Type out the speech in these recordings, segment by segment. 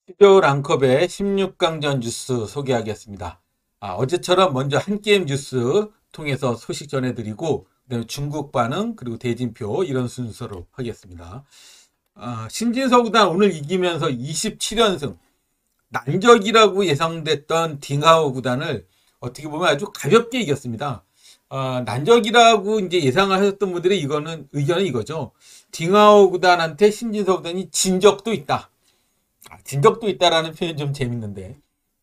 시조 랑컵의 16강전 뉴스 소개하겠습니다. 어제처럼 먼저 한 게임 뉴스 통해서 소식 전해드리고, 그다음에 중국 반응, 그리고 대진표 이런 순서로 하겠습니다. 신진서 구단 오늘 이기면서 27연승, 난적이라고 예상됐던 딩하오 구단을 어떻게 보면 아주 가볍게 이겼습니다. 난적이라고 이제 예상을 하셨던 분들의 의견은 이거죠. 딩하오 구단한테 신진서 구단이 진 적도 있다. 진 적도 있다라는 표현이 좀 재밌는데,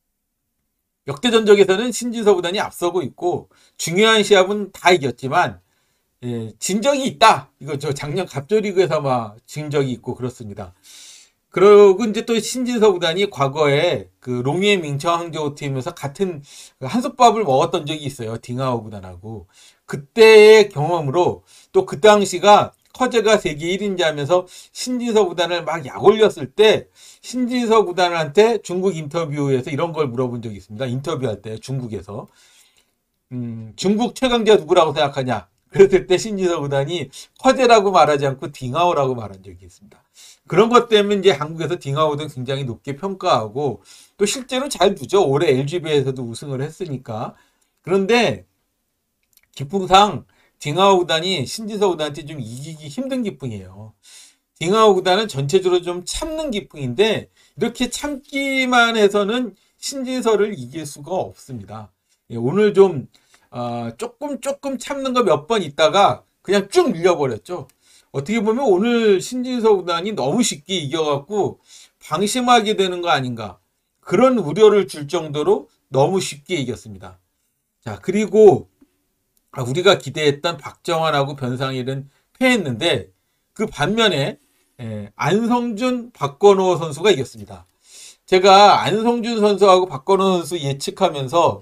역대 전적에서는 신진서 구단이 앞서고 있고 중요한 시합은 다 이겼지만, 진 적이 있다. 이거 저 작년 갑조리그에서 막 진 적이 있고 그렇습니다. 그리고 이제 또 신진서 구단이 과거에 그 롱이의 민청 항저우 팀에서 같은 한솥밥을 먹었던 적이 있어요. 딩하오 구단하고. 그때의 경험으로 또 그 당시가 커제가 세계 1인자면서 신진서 구단을 막 약올렸을 때 신진서 구단한테 중국 인터뷰에서 이런 걸 물어본 적이 있습니다. 인터뷰할 때 중국에서 중국 최강자 누구라고 생각하냐? 그랬을 때 신진서 구단이 커제라고 말하지 않고 딩하오라고 말한 적이 있습니다. 그런 것 때문에 이제 한국에서 딩하오도 굉장히 높게 평가하고 또 실제로 잘 두죠. 올해 LGB에서도 우승을 했으니까. 그런데 기풍상 딩하오 구단이 신진서 구단한테 좀 이기기 힘든 기풍이에요. 딩하오 구단은 전체적으로 좀 참는 기풍인데 이렇게 참기만 해서는 신진서를 이길 수가 없습니다. 오늘 좀 조금 참는 거 몇 번 있다가 그냥 쭉 밀려버렸죠. 어떻게 보면 오늘 신진서 구단이 너무 쉽게 이겨갖고 방심하게 되는 거 아닌가, 그런 우려를 줄 정도로 너무 쉽게 이겼습니다. 자, 그리고 우리가 기대했던 박정환하고 변상일은 패했는데 그 반면에 안성준, 박건호 선수가 이겼습니다. 제가 안성준 선수하고 박건호 선수 예측하면서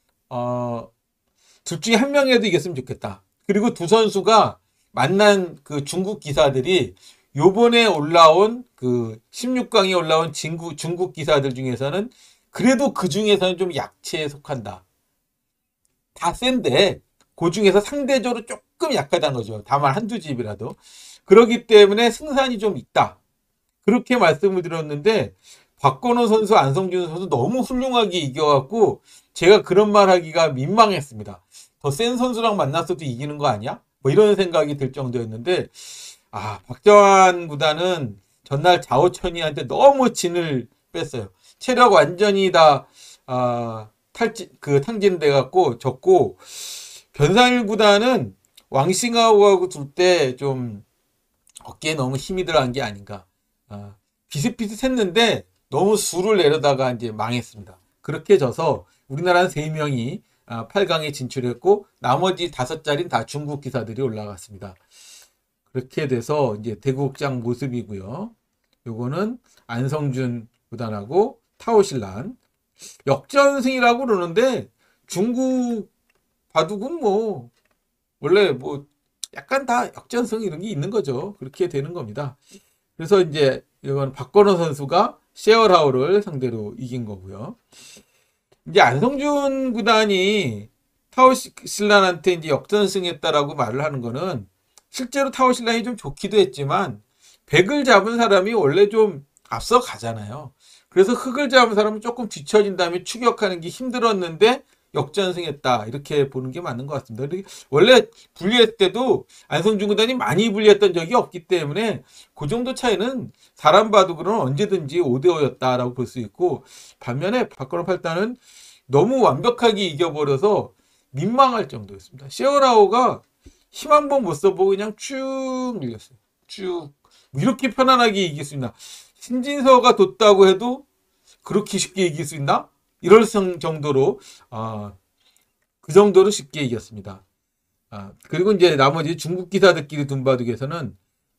둘 중에 한 명이라도 이겼으면 좋겠다. 그리고 두 선수가 만난 그 중국 기사들이 요번에 올라온 그 16강에 올라온 중국 기사들 중에서는 그래도 그 중에서는 좀 약체에 속한다. 다 센데 그 중에서 상대적으로 조금 약하다는 거죠. 다만 한두 집이라도. 그렇기 때문에 승산이 좀 있다. 그렇게 말씀을 드렸는데 박건호 선수, 안성준 선수 너무 훌륭하게 이겨갖고 제가 그런 말 하기가 민망했습니다. 더 센 선수랑 만났어도 이기는 거 아니야? 뭐 이런 생각이 들 정도였는데, 박정환 구단은 전날 자오천이한테 너무 진을 뺐어요. 체력 완전히 다 탕진돼 갖고 졌고, 변상일 구단은 왕싱하오하고 둘 때 좀 어깨에 너무 힘이 들어간 게 아닌가. 비슷비슷했는데 너무 수를 내려다가 이제 망했습니다. 그렇게 져서 우리나라는 3명이 8강에 진출했고 나머지 5자리는 다 중국 기사들이 올라갔습니다. 그렇게 돼서 이제 대국장 모습이고요. 요거는 안성준 구단하고 타오실란 역전승이라고 그러는데, 중국 바둑은 뭐 원래 뭐 약간 다 역전승 이런 게 있는 거죠. 그렇게 되는 겁니다. 그래서 이제 이건 박건호 선수가 셰어라오를 상대로 이긴 거고요. 이제 안성준 구단이 타오실란한테 이제 역전승했다라고 말을 하는 거는, 실제로 타오실란이 좀 좋기도 했지만 백을 잡은 사람이 원래 좀 앞서 가잖아요. 그래서 흑을 잡은 사람은 조금 뒤처진 다음에 추격하는 게 힘들었는데 역전승했다, 이렇게 보는 게 맞는 것 같습니다. 원래 불리할 때도 안성준 구단이 많이 불리했던 적이 없기 때문에 그 정도 차이는 사람 바둑으로는 언제든지 5대5였다라고 볼 수 있고, 반면에 박건호 팔단은 너무 완벽하게 이겨버려서 민망할 정도였습니다. 시어라오가 힘 한 번 못 써보고 그냥 쭉 밀렸어요. 쭉. 이렇게 편안하게 이길 수 있나? 신진서가 뒀다고 해도 그렇게 쉽게 이길 수 있나? 이럴 정도로 그 정도로 쉽게 이겼습니다. 그리고 이제 나머지 중국 기사들끼리 둔바둑에서는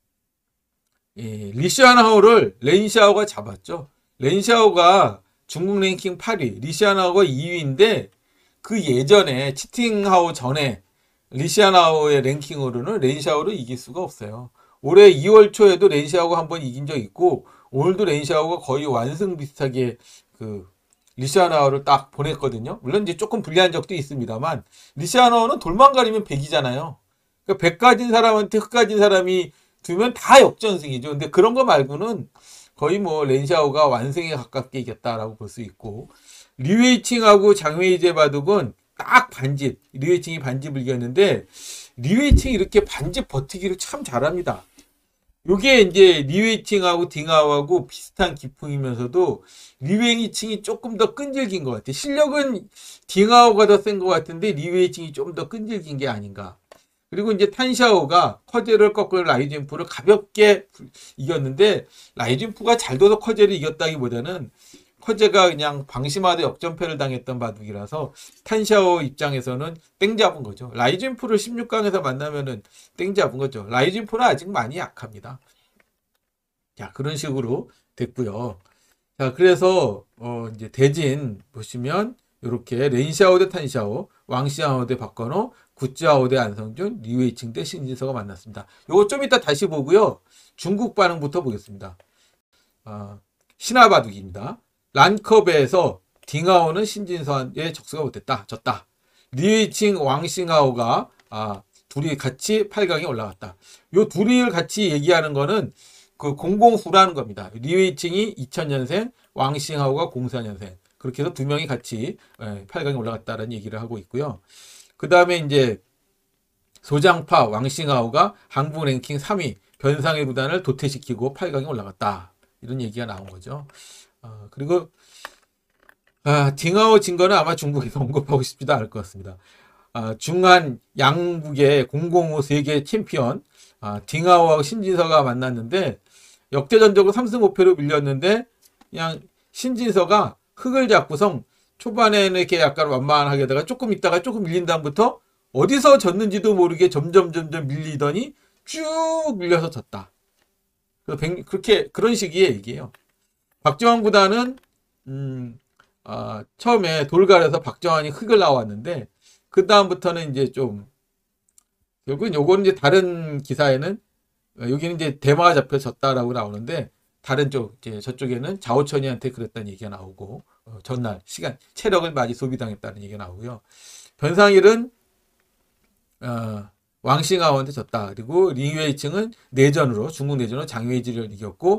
리시아나오를 렌샤오가 잡았죠. 렌샤오가 중국 랭킹 8위, 리시아나오가 2위인데 그 예전에 치팅하오 전에 리시아나오의 랭킹으로는 렌샤오를 이길 수가 없어요. 올해 2월 초에도 렌샤오가 한번 이긴 적 있고 오늘도 렌샤오가 거의 완승 비슷하게 그 리시아나오를 딱 보냈거든요. 물론 이제 조금 불리한 적도 있습니다만 리시아나오는 돌만 가리면 100이잖아요. 그러니까 100 가진 사람한테 흑 가진 사람이 두면 다 역전승이죠. 근데 그런 거 말고는 거의 뭐 렌샤오가 완승에 가깝게 이겼다라고 볼 수 있고, 리웨이칭하고 장웨이제 바둑은 딱 반집, 리웨이칭이 반집을 이겼는데 리웨이칭이 이렇게 반집 버티기를 참 잘합니다. 요게 이제 리웨이칭하고 딩하오하고 비슷한 기풍이면서도 리웨이칭이 조금 더 끈질긴 것 같아요. 실력은 딩하오가 더 센 것 같은데 리웨이칭이 좀 더 끈질긴 게 아닌가. 그리고 이제 탄샤오가 커제를 꺾고 라이젠프를 가볍게 이겼는데, 라이젠프가 잘 둬서 커제를 이겼다기보다는 커제가 그냥 방심하되 역전패를 당했던 바둑이라서 탄샤오 입장에서는 땡 잡은 거죠. 라이젠프를 16강에서 만나면은 땡 잡은 거죠. 라이젠프는 아직 많이 약합니다. 자, 그런 식으로 됐고요. 자, 그래서 이제 대진 보시면 이렇게 렌샤오 대 탄샤오, 왕시아오 대 박건호, 구짜오 대 안성준, 리웨이칭 대 신진서가 만났습니다. 요거 좀 이따 다시 보고요. 중국 반응부터 보겠습니다. 신화바둑입니다. 란컵에서 딩하오는 신진서의 적수가 못했다. 졌다. 리웨이칭 왕싱하오가 둘이 같이 8강에 올라갔다. 요 둘이 같이 얘기하는 거는 그 공공후라는 겁니다. 리웨이칭이 2000년생, 왕싱하오가 04년생. 그렇게 해서 두 명이 같이 8강에 올라갔다는 얘기를 하고 있고요. 그 다음에 이제 소장파 왕싱하오가 한국 랭킹 3위, 변상의 구단을 도태시키고 8강에 올라갔다. 이런 얘기가 나온 거죠. 그리고 딩하오 진 거는 아마 중국에서 언급하고 싶지도 않을 것 같습니다. 중한 양국의 005 세계 챔피언 딩하오하고 신진서가 만났는데 역대전적으로 3승 5패로 밀렸는데, 그냥 신진서가 흙을 잡고서 초반에는 이렇게 약간 완만하게 하다가 조금 있다가 조금 밀린 다음부터 어디서 졌는지도 모르게 점점 밀리더니 쭉 밀려서 졌다. 그렇게 그런 식의 얘기예요. 박정환 구단은 처음에 돌갈에서 박정환이 흙을 나왔는데 그 다음부터는 이제 좀 결국은 요거는 이제 다른 기사에는 여기는 이제 대마가 잡혀 졌다라고 나오는데, 다른 쪽 이제 저쪽에는 자오천이한테 그랬다는 얘기가 나오고 전날 시간 체력을 많이 소비당했다는 얘기가 나오고요. 변상일은 왕싱하오한테 졌다. 그리고 리웨이칭은 내전으로 중국 내전으로 장웨이지를 이겼고,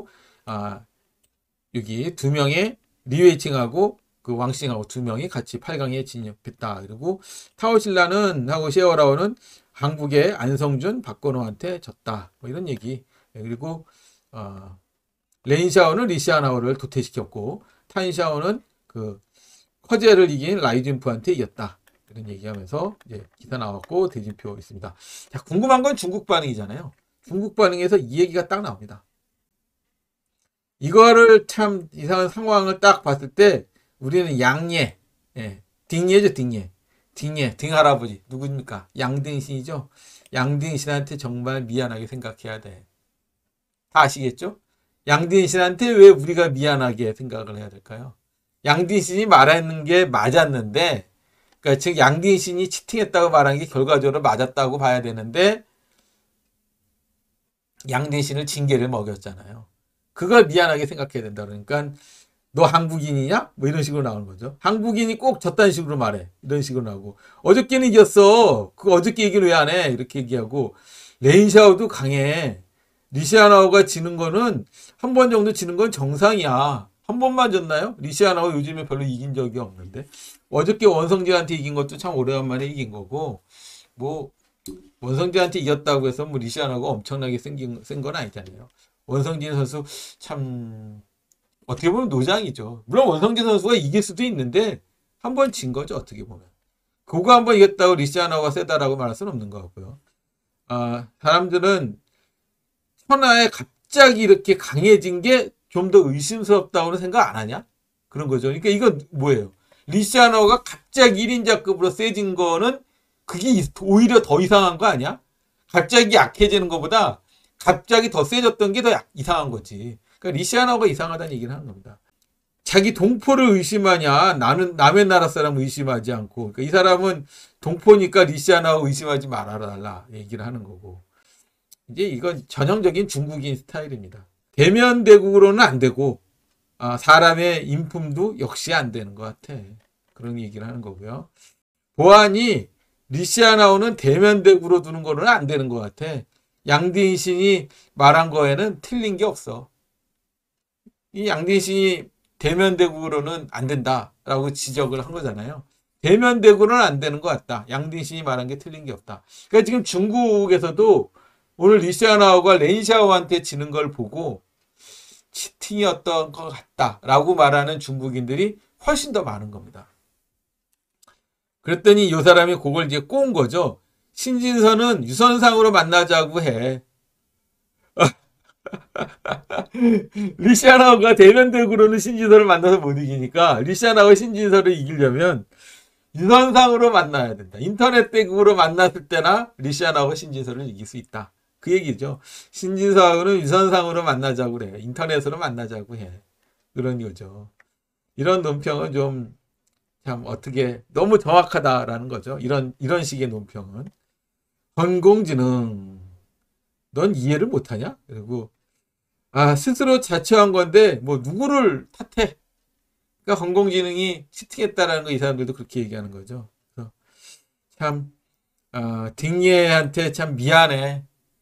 여기 두 명의 리웨이칭하고 그 왕싱하오 두 명이 같이 8강에 진입했다. 그리고 타오실라는 하고 셰어라오는 한국의 안성준, 박건호한테 졌다. 뭐 이런 얘기. 그리고 렌샤오는 리시아나오를 도태시켰고, 탄샤오는 그 커제를 이긴 라이진프한테 이겼다. 이런 얘기하면서 이제 기사 나왔고 대진표 있습니다. 자, 궁금한 건 중국 반응이잖아요. 중국 반응에서 이 얘기가 딱 나옵니다. 이거를 참 이상한 상황을 딱 봤을 때 우리는 양예, 딩예죠, 딩예. 딩할아버지 누구입니까? 양딩신이죠. 양딩신한테 정말 미안하게 생각해야 돼. 다 아시겠죠? 양딩신한테 왜 우리가 미안하게 생각을 해야 될까요? 양딩신이 말하는 게 맞았는데, 그러니까 즉 양딩신이 치팅했다고 말한 게 결과적으로 맞았다고 봐야 되는데 양딩신을 징계를 먹였잖아요. 그걸 미안하게 생각해야 된다. 그러니까 너 한국인이냐? 뭐 이런 식으로 나오는 거죠. 한국인이 꼭 졌다는 식으로 말해. 이런 식으로 나오고, 어저께는 이겼어. 그 어저께 얘기를 왜 안 해? 이렇게 얘기하고, 렌샤오도 강해. 리시아나오가 지는 거는 한 번 정도 지는 건 정상이야. 한 번만 졌나요? 리시아나오 요즘에 별로 이긴 적이 없는데, 어저께 원성재한테 이긴 것도 참 오래간만에 이긴 거고, 뭐 원성재한테 이겼다고 해서 뭐 리시아나오가 엄청나게 센 건 아니잖아요. 원성진 선수 참 어떻게 보면 노장이죠. 물론 원성진 선수가 이길 수도 있는데 한 번 진 거죠, 어떻게 보면. 그거 한 번 이겼다고 리시아나오가 세다라고 말할 수는 없는 것 같고요. 사람들은 천하에 갑자기 이렇게 강해진 게 좀 더 의심스럽다고는 생각 안 하냐? 그런 거죠. 그러니까 이건 뭐예요? 리시아나오가 갑자기 1인자급으로 세진 거는 그게 오히려 더 이상한 거 아니야? 갑자기 약해지는 것보다 갑자기 더 세졌던 게 더 이상한 거지. 그러니까 리시아나오가 이상하다는 얘기를 하는 겁니다. 자기 동포를 의심하냐? 나는 남의 나라 사람 의심하지 않고, 그러니까 이 사람은 동포니까 리시아나오 의심하지 말아달라 얘기를 하는 거고. 이제 이건 전형적인 중국인 스타일입니다. 대면 대국으로는 안 되고, 사람의 인품도 역시 안 되는 것 같아. 그런 얘기를 하는 거고요. 보안이 리시아나오는 대면 대국으로 두는 거는 안 되는 것 같아. 양딩신이 말한 거에는 틀린 게 없어. 이 양대신이 대면대국으로는 안 된다라고 지적을 한 거잖아요. 대면대국으로는 안 되는 것 같다. 양대신이 말한 게 틀린 게 없다. 그러니까 지금 중국에서도 오늘 리시아나오가 렌샤오한테 지는 걸 보고 치팅이었던 것 같다라고 말하는 중국인들이 훨씬 더 많은 겁니다. 그랬더니 이 사람이 그걸 이제 꼬은 거죠. 신진서는 유선상으로 만나자고 해. 리시아나오가 대면대국으로는 신진서를 만나서 못 이기니까 리시아나오가 신진서를 이기려면 유선상으로 만나야 된다. 인터넷 대국으로 만났을 때나 리시아나오가 신진서를 이길 수 있다. 그 얘기죠. 신진서하고는 유선상으로 만나자고 그래. 인터넷으로 만나자고 해. 그런 거죠. 이런 논평은 좀 참 어떻게 너무 정확하다라는 거죠. 이런 식의 논평은. 건공지능 넌 이해를 못하냐? 그리고 스스로 자처한 건데 뭐 누구를 탓해? 그러니까 건공지능이 치팅했다라는 거 이 사람들도 그렇게 얘기하는 거죠. 그래서 참 딩예한테 참 미안해.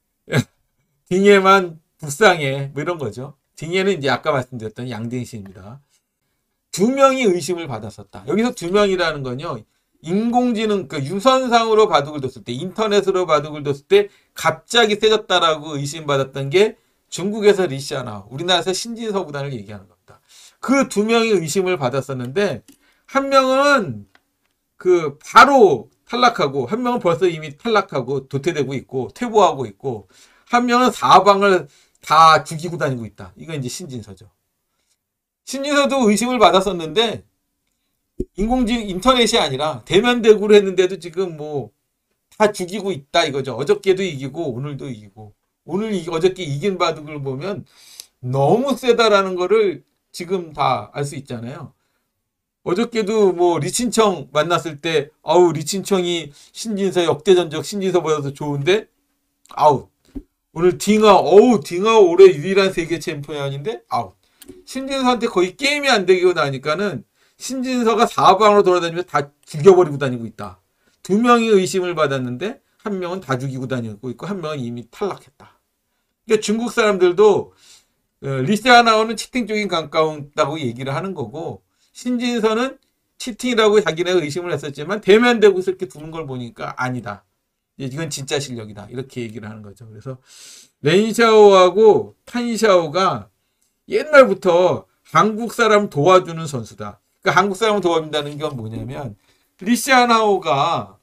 딩예만 불쌍해. 뭐 이런 거죠. 딩예는 이제 아까 말씀드렸던 양댕신입니다. 두 명이 의심을 받았었다. 여기서 두 명이라는 건요. 인공지능, 그 유선상으로 바둑을 뒀을 때, 인터넷으로 바둑을 뒀을 때 갑자기 세졌다라고 의심받았던 게 중국에서 리시아나오, 우리나라에서 신진서 구단을 얘기하는 겁니다. 그 두 명이 의심을 받았었는데 한 명은 그 바로 탈락하고 한 명은 벌써 이미 탈락하고 도태되고 있고 퇴보하고 있고 한 명은 사방을 다 죽이고 다니고 있다. 이건 이제 신진서죠. 신진서도 의심을 받았었는데 인공지능 인터넷이 아니라 대면대구로 했는데도 지금 뭐 다 죽이고 있다 이거죠. 어저께도 이기고 오늘도 이기고 어저께 이긴 바둑을 보면 너무 세다라는 거를 지금 다 알 수 있잖아요. 어저께도 뭐 리친청 만났을 때 리친청이 신진서 역대전적 신진서보다도 좋은데 아웃. 오늘 딩하 올해 유일한 세계 챔피언인데 아웃. 신진서한테 거의 게임이 안 되고 나니까는 신진서가 사방으로 돌아다니면서 다 죽여버리고 다니고 있다. 두 명이 의심을 받았는데 한 명은 다 죽이고 다니고 있고 한 명은 이미 탈락했다. 그러니까 중국 사람들도 리시아나오는 치팅 쪽이 가까웠다고 얘기를 하는 거고 신진서는 치팅이라고 자기네가 의심을 했었지만 대면대고 이렇게 두는 걸 보니까 아니다. 이건 진짜 실력이다. 이렇게 얘기를 하는 거죠. 그래서 렌샤오하고 탄샤오가 옛날부터 한국 사람 도와주는 선수다. 그러니까 한국 사람을 도와준다는 건 뭐냐면 리시아나오가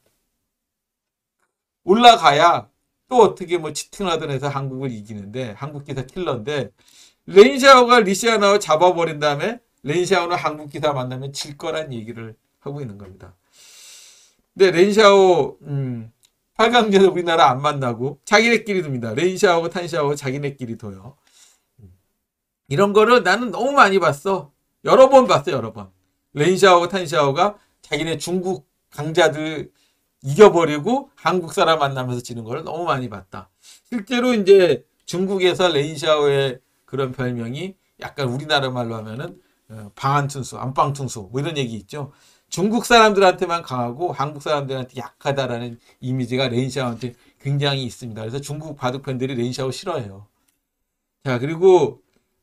올라가야 또 어떻게 뭐 치팅을 하든 해서 한국을 이기는데 한국 기사 킬러인데 렌샤오가 리시아나오 잡아버린 다음에 렌샤오는 한국 기사 만나면 질 거란 얘기를 하고 있는 겁니다. 근데 렌샤오 8강전에 우리나라 안 만나고 자기네끼리 둡니다. 렌샤오고 탄샤오 자기네끼리 둬요. 이런 거를 나는 너무 많이 봤어. 여러 번 봤어, 여러 번. 렌샤오, 탄샤오가 자기네 중국 강자들 이겨버리고 한국 사람 만나면서 지는 걸 너무 많이 봤다. 실제로 이제 중국에서 렌샤오의 그런 별명이 약간 우리나라 말로 하면은 방한tun수, 안방tun수 뭐 이런 얘기 있죠. 중국 사람들한테만 강하고 한국 사람들한테 약하다라는 이미지가 렌샤오한테 굉장히 있습니다. 그래서 중국 바둑팬들이 렌샤오 싫어해요. 자, 그리고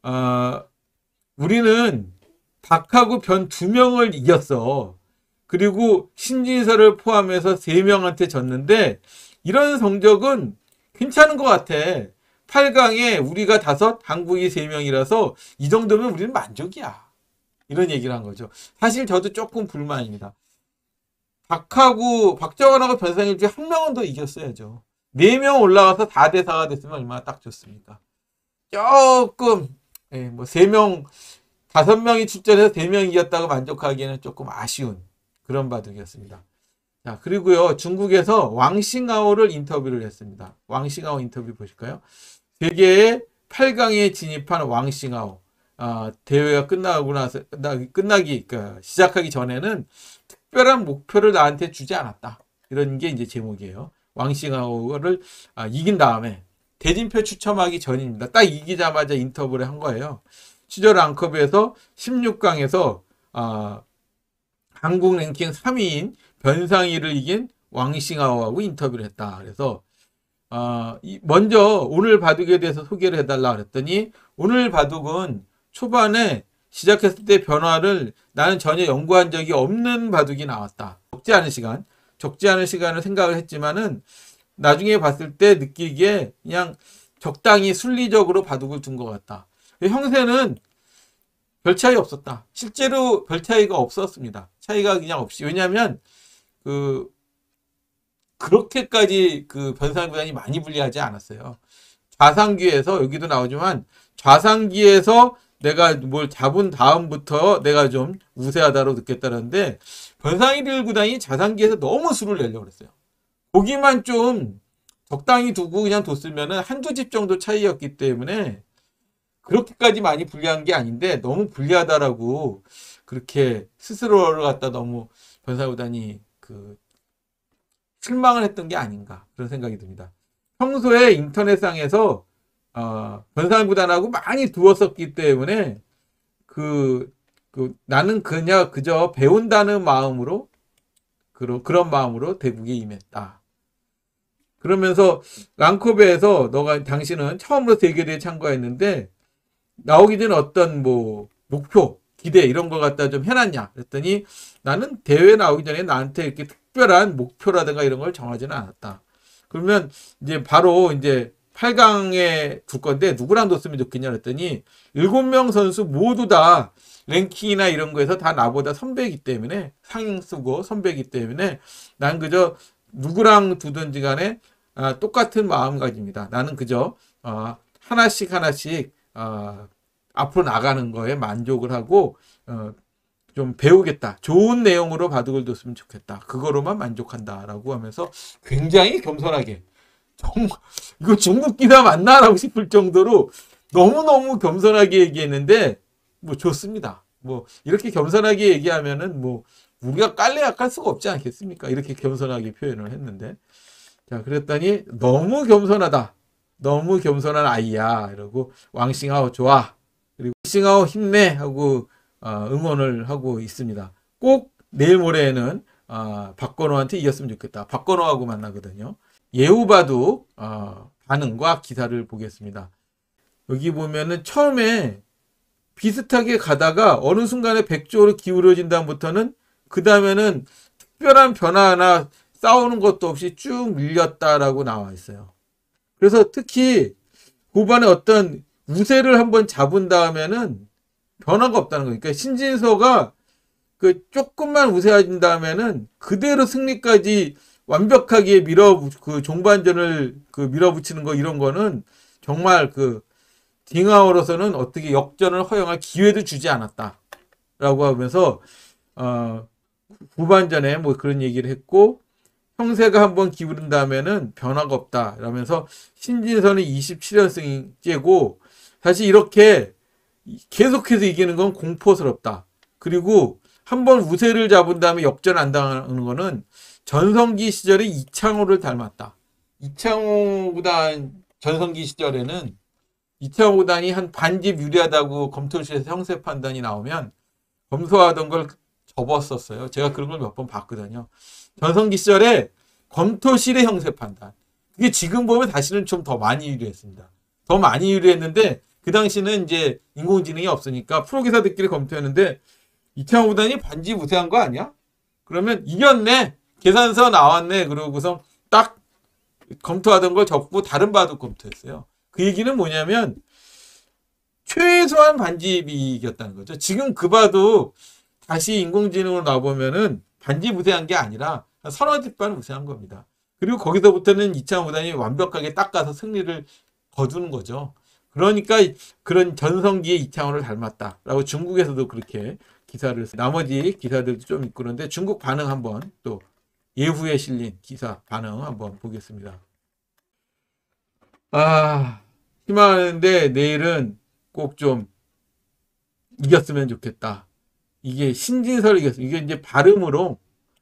우리는 박하고 변 두 명을 이겼어. 그리고 신진서를 포함해서 3명한테 졌는데 이런 성적은 괜찮은 것 같아. 8강에 우리가 5, 한국이 3명이라서 이 정도면 우리는 만족이야. 이런 얘기를 한 거죠. 사실 저도 조금 불만입니다. 박정환하고 변상일 중에 한 명은 더 이겼어야죠. 4명 올라가서 4대 4가 됐으면 얼마나 딱 좋습니까? 조금 뭐 3명, 5명이 출전해서 3명 이겼다고 만족하기에는 조금 아쉬운 그런 바둑이었습니다. 자, 그리고요, 중국에서 왕싱아오를 인터뷰를 했습니다. 왕싱아오 인터뷰 보실까요? 세계의 8강에 진입한 왕싱아오. 대회가 시작하기 전에는 특별한 목표를 나한테 주지 않았다. 이런 게 이제 제목이에요. 왕싱아오를 이긴 다음에 대진표 추첨하기 전입니다. 딱 이기자마자 인터뷰를 한 거예요. 시절 랑컵에서 16강에서 한국 랭킹 3위인 변상희를 이긴 왕싱아오하고 인터뷰를 했다. 그래서 먼저 오늘 바둑에 대해서 소개를 해달라 그랬더니 오늘 바둑은 초반에 시작했을 때 변화를 나는 전혀 연구한 적이 없는 바둑이 나왔다. 적지 않은 시간을 생각을 했지만은 나중에 봤을 때 느끼기에 그냥 적당히 순리적으로 바둑을 둔 것 같다. 형세는 별 차이 없었다. 실제로 별 차이가 없었습니다. 차이가 그냥 없이. 왜냐하면 그렇게까지 변상구 단이 많이 불리하지 않았어요. 좌상기에서 여기도 나오지만 좌상기에서 내가 뭘 잡은 다음부터 내가 좀 우세하다고 느꼈다는데 변상일 구단이 좌상기에서 너무 수를 내려고 그랬어요. 보기만 좀 적당히 두고 그냥 뒀으면 한두 집 정도 차이였기 때문에 그렇게까지 많이 불리한 게 아닌데 너무 불리하다라고 그렇게 스스로를 갖다 너무 변상일 구단이 실망을 했던 게 아닌가 그런 생각이 듭니다. 평소에 인터넷상에서 변상일 구단하고 많이 두었었기 때문에 나는 그저 배운다는 마음으로 그런 마음으로 대국에 임했다. 그러면서 랑코베에서 당신은 처음으로 대결에 참가했는데 나오기 전에 어떤 목표, 기대 이런 걸 갖다 좀 해놨냐 그랬더니 나는 대회 나오기 전에 나한테 이렇게 특별한 목표라든가 이런 걸 정하지는 않았다. 그러면 이제 바로 이제 8강에 둘 건데 누구랑 뒀으면 좋겠냐 그랬더니 7명 선수 모두 다 랭킹이나 이런 거에서 다 나보다 선배이기 때문에 상위 쓰고 선배이기 때문에 난 그저 누구랑 두든지 간에 똑같은 마음가짐이다. 나는 그저 하나씩 앞으로 나가는 거에 만족을 하고 좀 배우겠다. 좋은 내용으로 바둑을 뒀으면 좋겠다. 그거로만 만족한다라고 하면서 굉장히 겸손하게 이거 중국 기사 맞나라고 싶을 정도로 너무너무 겸손하게 얘기했는데 좋습니다. 이렇게 겸손하게 얘기하면은 우리가 깔래야 깔 수가 없지 않겠습니까? 이렇게 겸손하게 표현을 했는데 자 그랬더니 너무 겸손하다. 너무 겸손한 아이야. 이러고 왕싱하오 좋아. 그리고 왕싱하오 힘내 하고 응원을 하고 있습니다. 꼭 내일 모레에는 박건호한테 이겼으면 좋겠다. 박건호하고 만나거든요. 예우바둑 반응과 기사를 보겠습니다. 여기 보면은 처음에 비슷하게 가다가 어느 순간에 백조로 기울어진 다음부터는 그 다음에는 특별한 변화나 싸우는 것도 없이 쭉 밀렸다라고 나와 있어요. 그래서 특히 후반에 어떤 우세를 한번 잡은 다음에는 변화가 없다는 거예요. 그러니까 신진서가 조금만 우세해진 다음에는 그대로 승리까지 완벽하게 종반전을 밀어붙이는 거 이런 거는 정말 딩하오로서는 어떻게 역전을 허용할 기회도 주지 않았다라고 하면서 후반전에 그런 얘기를 했고 형세가 한번 기울은 다음에는 변화가 없다 라면서 신진서는 27연승째고 사실 이렇게 계속해서 이기는 건 공포스럽다. 그리고 한번 우세를 잡은 다음에 역전 안 당하는 거는 전성기 시절에 이창호를 닮았다. 이창호 구단 전성기 시절에는 이창호 구단이 한 반집 유리하다고 검토실에서 형세 판단이 나오면 검토하던 걸 접었었어요. 제가 그런 걸 몇 번 봤거든요. 전성기 시절에 검토실의 형세 판단. 그게 지금 보면 다시는 좀 더 많이 유리했습니다. 더 많이 유리했는데 그 당시는 이제 인공지능이 없으니까 프로기사들끼리 검토했는데 이창호 구단이 반집 우세한 거 아니야? 그러면 이겼네. 계산서 나왔네. 그러고서 딱 검토하던 걸 접고 다른 바둑 검토했어요. 그 얘기는 뭐냐면 최소한 반집이 이겼다는 거죠. 지금 그 바둑 다시 인공지능으로 나오면은 반집 우세한 게 아니라 한 서너 집반 우세한 겁니다. 그리고 거기서부터는 이창호 구단이 완벽하게 닦아서 승리를 거두는 거죠. 그러니까 그런 전성기의 이창호를 닮았다라고 중국에서도 그렇게 기사를 나머지 기사들도 좀 있고 그런데 중국 반응 한번 또 예후에 실린 기사 반응 한번 보겠습니다. 희망하는데 내일은 꼭 좀 이겼으면 좋겠다. 이게 신진서를 이겼어요. 이게 이제 발음으로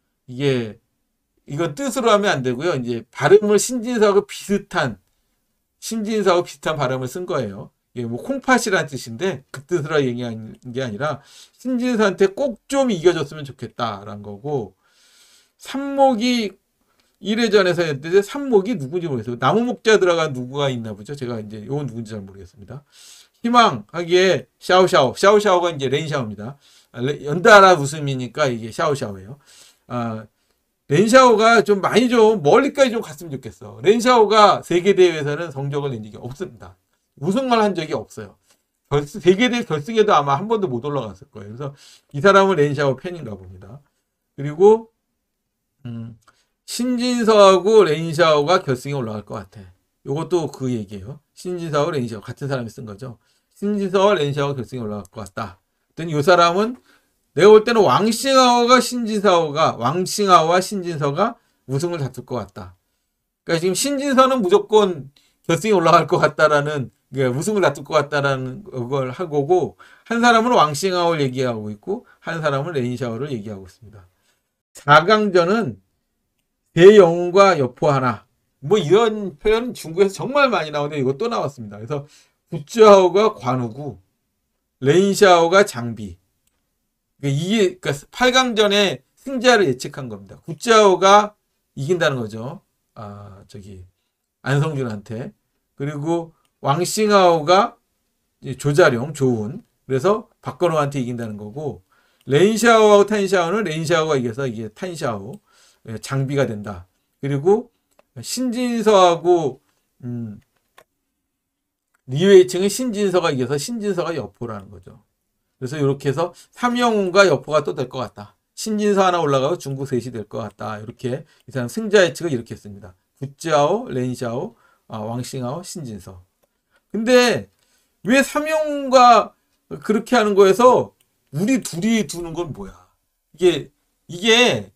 이건 뜻으로 하면 안 되고요. 이제 발음을 신진서하고 비슷한 발음을 쓴 거예요. 이게 콩팥이라는 뜻인데 그 뜻으로 얘기한 게 아니라 신진서한테 꼭 좀 이겨줬으면 좋겠다라는 거고 삼목이 1회전에서 했는데 삼목이 누군지 모르겠어요. 나무목자 들어간 누구가 있나 보죠. 제가 이제 이건 누군지 잘 모르겠습니다. 희망하기에 샤오샤오가 이제 렌샤오입니다. 연달아 웃음이니까 이게 샤오샤오예요. 렌샤오가 좀 많이 좀 멀리까지 좀 갔으면 좋겠어. 렌샤오가 세계대회에서는 성적을 낸 적이 없습니다. 우승을 한 적이 없어요. 세계대회 결승에도 아마 한 번도 못 올라갔을 거예요. 그래서 이 사람은 렌샤오 팬인가 봅니다. 그리고 신진서하고 렌샤오가 결승에 올라갈 것 같아. 요것도 그 얘기예요. 신진서하고 렌샤오 같은 사람이 쓴 거죠. 신진서와 렌샤오가 결승에 올라갈 것 같다. 이 사람은 내가 볼 때는 왕싱하오와 신진서가 우승을 다툴 것 같다. 그러니까 지금 신진서는 무조건 결승에 올라갈 것 같다라는, 우승을 다툴 것 같다라는 걸 하고고, 한 사람은 왕싱하오를 얘기하고 있고, 한 사람은 렌샤오를 얘기하고 있습니다. 4강전은 대영웅과 여포 하나. 뭐 이런 표현은 중국에서 정말 많이 나오는데 이거 또 나왔습니다. 그래서 구쯔하오가 관우고, 렌샤오가 장비. 이게, 그러니까 8강전에 승자를 예측한 겁니다. 구짜오가 이긴다는 거죠. 안성준한테. 그리고 왕싱하오가 조자룡, 조운. 그래서 박건호한테 이긴다는 거고, 렌샤오하고 탄샤오는 렌샤오가 이겨서 이게 탄샤오, 장비가 된다. 그리고 신진서하고, 리웨이층은 신진서가 이겨서 신진서가 여포라는 거죠. 그래서 이렇게 해서 삼영웅과 여포가 또 될 것 같다. 신진서 하나 올라가고 중국 셋이 될 것 같다. 이렇게 이 사람 승자 예측을 이렇게 했습니다. 구짜오, 렌샤오, 왕싱하오, 신진서. 근데 왜 삼영웅과 그렇게 하는 거에서 우리 둘이 두는 건 뭐야? 이게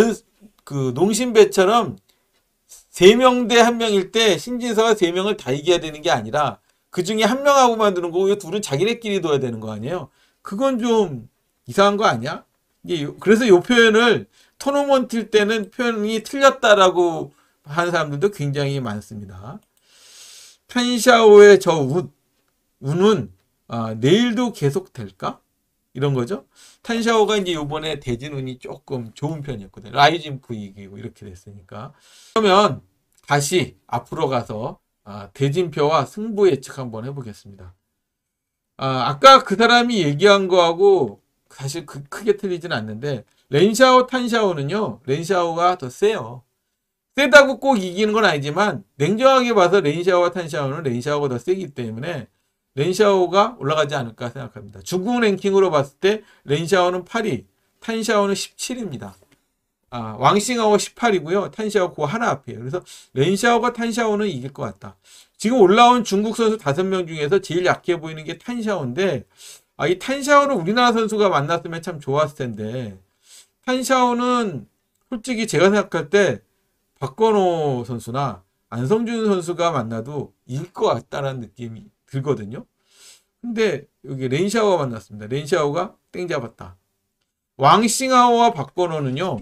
농심배처럼 3명 대 1명일 때 신진서가 3명을 다 이겨야 되는 게 아니라 그 중에 1명하고만 두는 거고 둘은 자기네끼리 둬야 되는 거 아니에요? 그건 좀 이상한 거 아니야? 그래서 이 표현을 토너먼트일 때는 표현이 틀렸다라고 하는 사람들도 굉장히 많습니다. 탄샤오의 운은 내일도 계속 될까? 이런 거죠. 탄샤오가 이제 요번에 대진운이 조금 좋은 편이었거든요. 라이징 부이기고 이렇게 됐으니까. 그러면 다시 앞으로 가서 대진표와 승부 예측 한번 해보겠습니다. 아까 그 사람이 얘기한 거하고 사실 크게 틀리진 않는데, 렌샤오, 탄샤오는요, 렌샤오가 더 세요. 세다고 꼭 이기는 건 아니지만, 냉정하게 봐서 렌샤오와 탄샤오는 렌샤오가 더 세기 때문에, 렌샤오가 올라가지 않을까 생각합니다. 중국 랭킹으로 봤을 때, 렌샤오는 8위, 탄샤오는 17위입니다. 왕싱하오 18이고요. 탄샤오 그 하나 앞이에요. 그래서 렌샤오가 탄샤오는 이길 것 같다. 지금 올라온 중국 선수 5명 중에서 제일 약해 보이는 게 탄샤오인데, 이 탄샤오를 우리나라 선수가 만났으면 참 좋았을 텐데, 탄샤오는 솔직히 제가 생각할 때 박건호 선수나 안성준 선수가 만나도 이길 것 같다는 느낌이 들거든요. 근데 여기 렌샤오가 만났습니다. 렌샤오가 땡 잡았다. 왕싱하오와 박건호는요,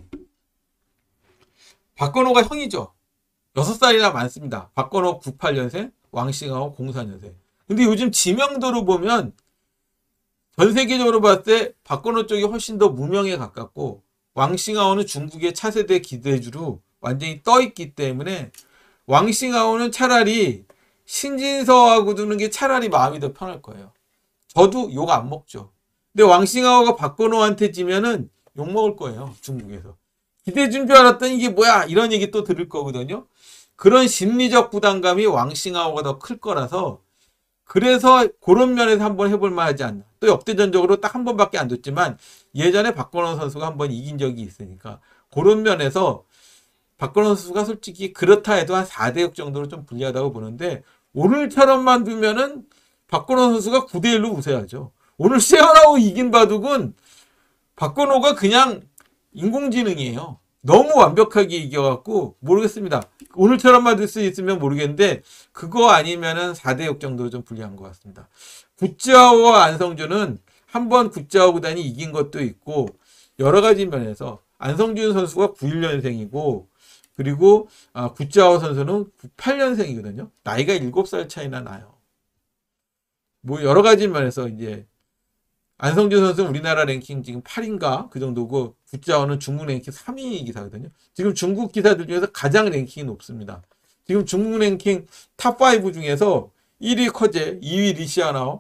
박건호가 형이죠. 6살이나 많습니다. 박건호 98년생, 왕싱하오 04년생. 근데 요즘 지명도로 보면 전 세계적으로 봤을 때 박건호 쪽이 훨씬 더 무명에 가깝고, 왕싱하오는 중국의 차세대 기대주로 완전히 떠있기 때문에 왕싱하오는 차라리 신진서하고 두는 게 차라리 마음이 더 편할 거예요. 저도 욕 안 먹죠. 근데 왕싱하오가 박건호한테 지면은 욕 먹을 거예요. 중국에서. 기대준 줄 알았더니 이게 뭐야 이런 얘기 또 들을 거거든요. 그런 심리적 부담감이 왕싱하오가 더 클 거라서, 그래서 그런 면에서 한번 해볼 만하지 않나. 또 역대전적으로 딱 한 번밖에 안 뒀지만 예전에 박건호 선수가 한번 이긴 적이 있으니까 그런 면에서 박건호 선수가 솔직히 그렇다 해도 한 4대6 정도로 좀 불리하다고 보는데, 오늘처럼만 두면은 박건호 선수가 9대1로 우세하죠. 오늘 시원하고 이긴 바둑은 박건호가 그냥 인공지능이에요. 너무 완벽하게 이겨갖고 모르겠습니다. 오늘처럼만 들 수 있으면 모르겠는데 그거 아니면은 4대6 정도로 좀 불리한 것 같습니다. 구짜오와 안성준은 한번 구짜오 구단이 이긴 것도 있고, 여러 가지 면에서 안성준 선수가 91년생이고 그리고 구짜오 선수는 98년생이거든요. 나이가 7살 차이나 나요. 뭐 여러 가지 면에서 이제 안성준 선수는 우리나라 랭킹 지금 8인가 그 정도고, 구짜오는 중국 랭킹 3위 기사거든요. 지금 중국 기사들 중에서 가장 랭킹이 높습니다. 지금 중국 랭킹 탑5 중에서 1위 커제, 2위 리시아나오,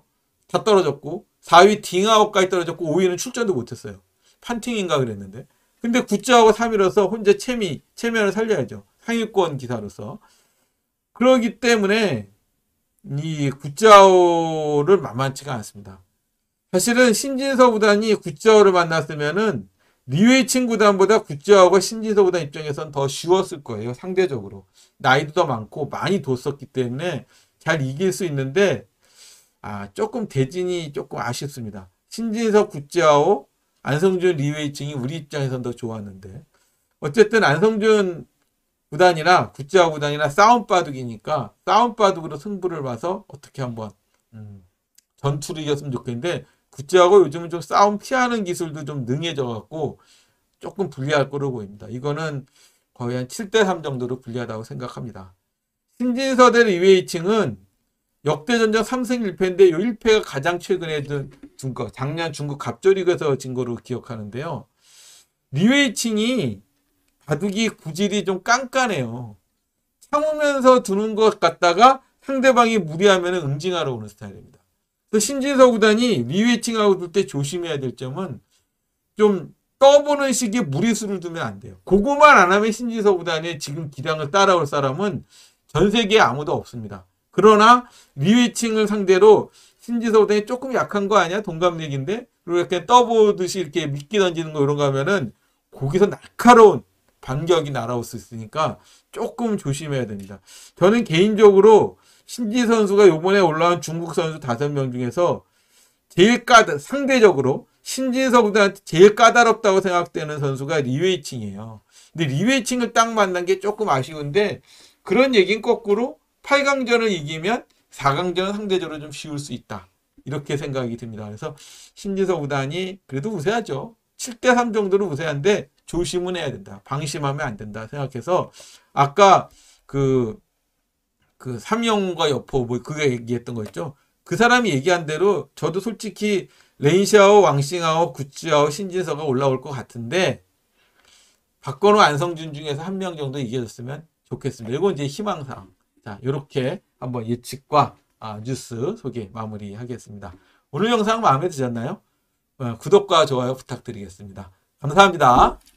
다 떨어졌고 4위 딩아웃까지 떨어졌고 5위는 출전도 못했어요. 판팅인가 그랬는데. 근데 굿즈하고 3위로서 혼자 체면을 살려야죠. 상위권 기사로서. 그러기 때문에 이 굿즈아웃을 만만치가 않습니다. 사실은 신진서 구단이 굿즈아웃을 만났으면은 리웨이칭 구단보다 굿즈아웃가 신진서 구단 입장에선 더 쉬웠을 거예요. 상대적으로. 나이도 더 많고 많이 뒀었기 때문에 잘 이길 수 있는데 조금 대진이 조금 아쉽습니다. 신진서 굿즈아웃, 안성준 리웨이칭이 우리 입장에선 더 좋았는데 어쨌든 안성준 구단이나 굿즈아웃 구단이나 싸움바둑이니까 싸움바둑으로 승부를 봐서 어떻게 한번 전투를 이겼으면 좋겠는데 굿즈아웃 요즘은 좀 싸움 피하는 기술도 좀 능해져 갖고 조금 불리할 거로 보입니다. 이거는 거의 한 7대3 정도로 불리하다고 생각합니다. 신진서 대 리웨이칭은 역대전적 3승 1패인데 이 1패가 가장 최근에 든 거, 작년 중국 갑조리그에서 진 거로 기억하는데요. 리웨이칭이 바둑이 구질이 좀 깐깐해요. 참으면서 두는 것 같다가 상대방이 무리하면 응징하러 오는 스타일입니다. 그래서 신진서 구단이 리웨이칭하고 둘 때 조심해야 될 점은 좀 떠보는 식의 무리수를 두면 안 돼요. 그거만 안 하면 신진서 구단의 지금 기량을 따라올 사람은 전 세계에 아무도 없습니다. 그러나 리웨이칭을 상대로 신진서 구단이 조금 약한 거 아니야? 동갑내기인데? 그리고 이렇게 떠보듯이 이렇게 미끼 던지는 거 이런 거 하면은 거기서 날카로운 반격이 날아올 수 있으니까 조금 조심해야 됩니다. 저는 개인적으로 신지 선수가 이번에 올라온 중국 선수 5명 중에서 제일 상대적으로 신진서 구단한테 제일 까다롭다고 생각되는 선수가 리웨이칭이에요. 근데 리웨이칭을 딱 만난 게 조금 아쉬운데 그런 얘기는 거꾸로 8강전을 이기면 4강전은 상대적으로 좀 쉬울 수 있다. 이렇게 생각이 듭니다. 그래서 신진서 구단이 그래도 우세하죠. 7대3 정도는 우세한데 조심은 해야 된다. 방심하면 안 된다 생각해서 아까 그 삼영과 여포 그게 얘기했던 거 있죠. 그 사람이 얘기한 대로 저도 솔직히 레인샤오, 왕싱하오, 굿즈하오, 신진서가 올라올 것 같은데 박건호, 안성준 중에서 한 명 정도 이겨줬으면 좋겠습니다. 이건 이제 희망사항. 자, 이렇게 한번 예측과 뉴스 소개 마무리하겠습니다. 오늘 영상 마음에 드셨나요? 구독과 좋아요 부탁드리겠습니다. 감사합니다.